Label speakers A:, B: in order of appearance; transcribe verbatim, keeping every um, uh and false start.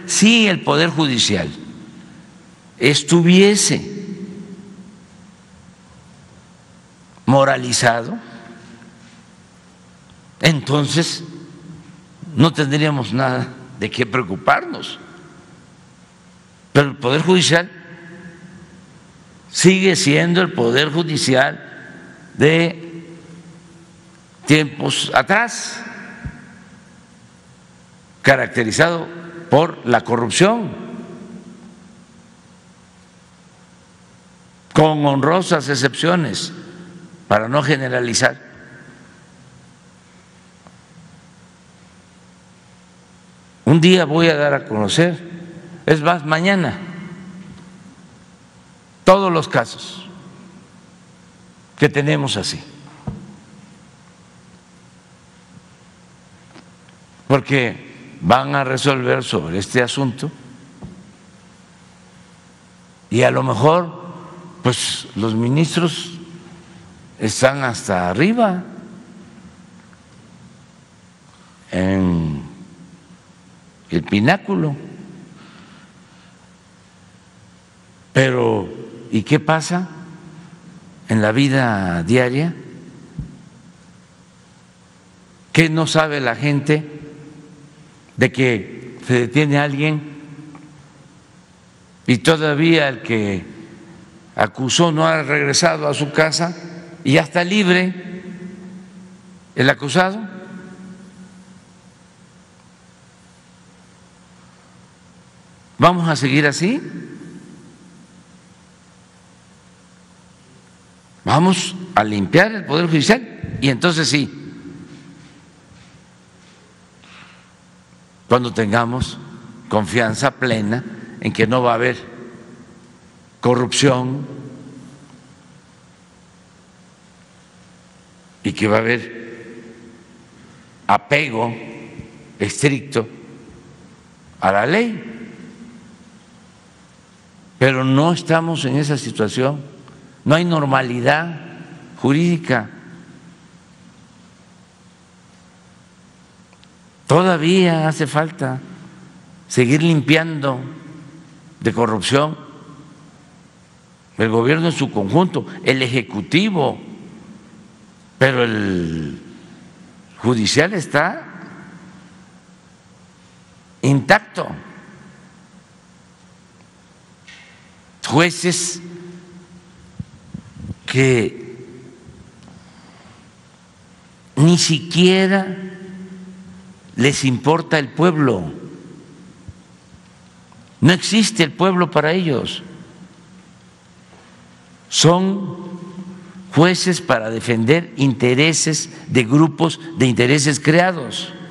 A: si el Poder Judicial estuviese moralizado, entonces no tendríamos nada de qué preocuparnos. Pero el Poder Judicial sigue siendo el Poder Judicial de tiempos atrás, caracterizado por la corrupción, con honrosas excepciones, para no generalizar. Un día voy a dar a conocer, es más, mañana, todos los casos que tenemos así. Porque van a resolver sobre este asunto y a lo mejor pues los ministros están hasta arriba en el pináculo. Pero ¿y qué pasa en la vida diaria? ¿Qué no sabe la gente de que se detiene a alguien y todavía el que acusó no ha regresado a su casa y ya está libre el acusado? ¿Vamos a seguir así? Vamos a limpiar el Poder Judicial y entonces sí, cuando tengamos confianza plena en que no va a haber corrupción y que va a haber apego estricto a la ley. Pero no estamos en esa situación, no hay normalidad jurídica. Todavía hace falta seguir limpiando de corrupción el gobierno en su conjunto, el ejecutivo, pero el judicial está intacto. Jueces que ni siquiera les importa el pueblo, no existe el pueblo para ellos, son jueces para defender intereses de grupos de intereses creados.